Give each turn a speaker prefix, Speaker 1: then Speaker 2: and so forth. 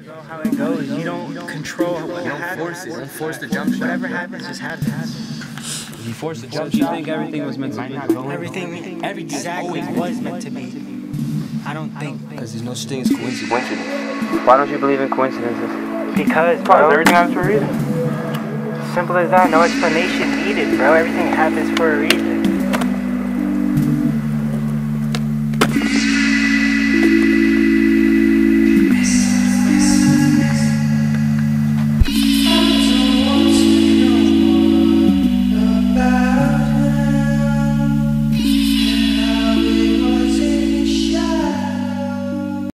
Speaker 1: How it goes. You don't control what happens.
Speaker 2: You don't force the jump shot.
Speaker 1: Whatever happens, just happens.
Speaker 2: If you force the jump shot, you think everything was meant to be?
Speaker 1: Everything exactly was meant to be. I don't think.
Speaker 2: Because there's no such thing as coincidence.
Speaker 3: Why don't you believe in coincidences?
Speaker 1: Because, bro,
Speaker 3: Everything happens for a reason.
Speaker 1: simple as that. No explanation needed, bro. Everything happens for a reason.